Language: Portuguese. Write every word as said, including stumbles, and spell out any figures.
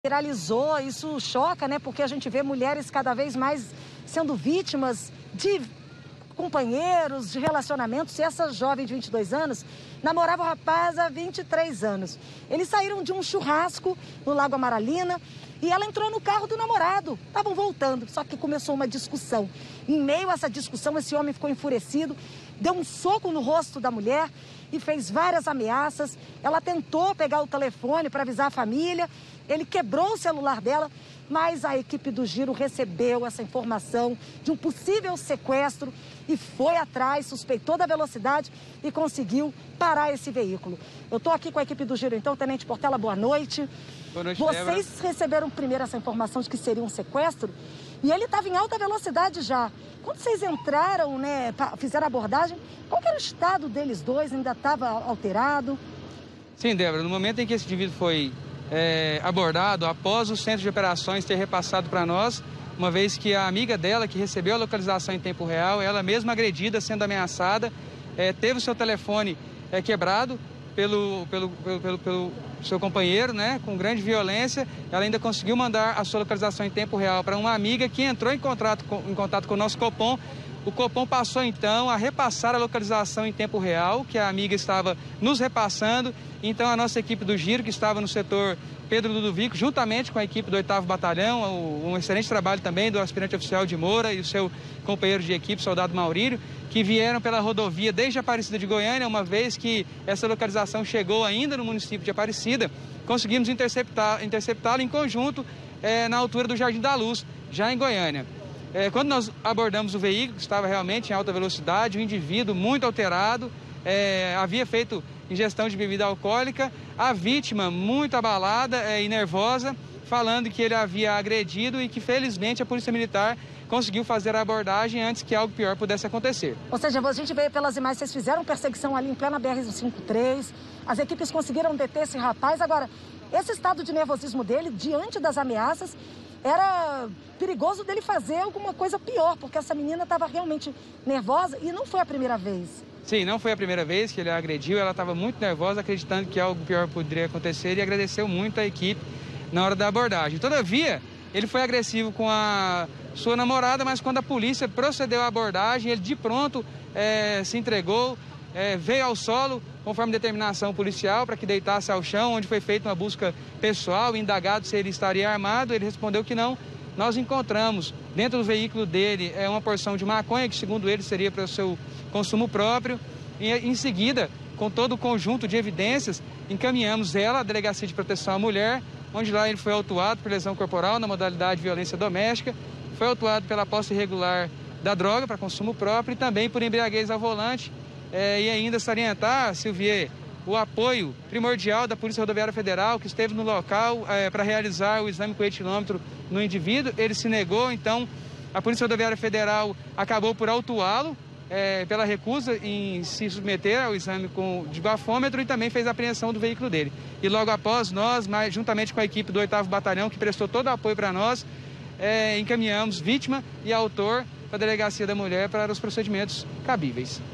Viralizou, isso choca, né? Porque a gente vê mulheres cada vez mais sendo vítimas de companheiros, de relacionamentos. E essa jovem de vinte e dois anos namorava o rapaz há vinte e três anos. Eles saíram de um churrasco no Lago Amaralina e ela entrou no carro do namorado. Estavam voltando, só que começou uma discussão. Em meio a essa discussão, esse homem ficou enfurecido, deu um soco no rosto da mulher e fez várias ameaças. Ela tentou pegar o telefone para avisar a família. Ele quebrou o celular dela, mas a equipe do Giro recebeu essa informação de um possível sequestro e foi atrás, suspeitou da velocidade e conseguiu parar esse veículo. Eu estou aqui com a equipe do Giro, então, Tenente Portela, boa noite. Boa noite, Vocês Débora. receberam primeiro essa informação de que seria um sequestro e ele estava em alta velocidade já. Quando vocês entraram, né, fizeram a abordagem, qual que era o estado deles dois? Ainda estava alterado? Sim, Débora, no momento em que esse indivíduo foi é, abordado, após o centro de operações ter repassado para nós, uma vez que a amiga dela, que recebeu a localização em tempo real, ela mesma agredida, sendo ameaçada, é, teve o seu telefone é, quebrado pelo, pelo, pelo, pelo, pelo seu companheiro, né, com grande violência. Ela ainda conseguiu mandar a sua localização em tempo real para uma amiga que entrou em contato com, em contato com o nosso Copom. O Copom passou, então, a repassar a localização em tempo real, que a amiga estava nos repassando. Então, a nossa equipe do Giro, que estava no setor Pedro Ludovico, juntamente com a equipe do oitavo Batalhão, um excelente trabalho também do aspirante oficial de Moura e o seu companheiro de equipe, soldado Maurílio, que vieram pela rodovia desde Aparecida de Goiânia, uma vez que essa localização chegou ainda no município de Aparecida. Conseguimos interceptar, interceptá-lo em conjunto é, na altura do Jardim da Luz, já em Goiânia. É, quando nós abordamos o veículo, que estava realmente em alta velocidade, um indivíduo muito alterado, é, havia feito ingestão de bebida alcoólica, a vítima muito abalada é, e nervosa, falando que ele havia agredido e que felizmente a Polícia Militar conseguiu fazer a abordagem antes que algo pior pudesse acontecer. Ou seja, a gente vê pelas imagens, vocês fizeram perseguição ali em plena B R cinquenta e três, as equipes conseguiram deter esse rapaz. Agora, esse estado de nervosismo dele, diante das ameaças, era perigoso dele fazer alguma coisa pior, porque essa menina estava realmente nervosa e não foi a primeira vez. Sim, não foi a primeira vez que ele a agrediu, ela estava muito nervosa, acreditando que algo pior poderia acontecer e agradeceu muito a equipe na hora da abordagem. Todavia, ele foi agressivo com a sua namorada, mas quando a polícia procedeu à abordagem, ele de pronto é, se entregou, é, veio ao solo, conforme determinação policial, para que deitasse ao chão, onde foi feita uma busca pessoal, indagado se ele estaria armado. Ele respondeu que não. Nós encontramos dentro do veículo dele é, uma porção de maconha, que segundo ele seria para o seu consumo próprio. E em seguida, com todo o conjunto de evidências, encaminhamos ela à Delegacia de Proteção à Mulher, onde lá ele foi autuado por lesão corporal na modalidade de violência doméstica, foi autuado pela posse irregular da droga para consumo próprio e também por embriaguez ao volante. É, e ainda salientar, Silvier, o apoio primordial da Polícia Rodoviária Federal, que esteve no local é, para realizar o exame com etilômetro no indivíduo. Ele se negou, então a Polícia Rodoviária Federal acabou por autuá-lo é, pela recusa em se submeter ao exame com, de bafômetro e também fez a apreensão do veículo dele. E logo após, nós, mais, juntamente com a equipe do oitavo Batalhão, que prestou todo o apoio para nós, é, encaminhamos vítima e autor para a Delegacia da Mulher para os procedimentos cabíveis.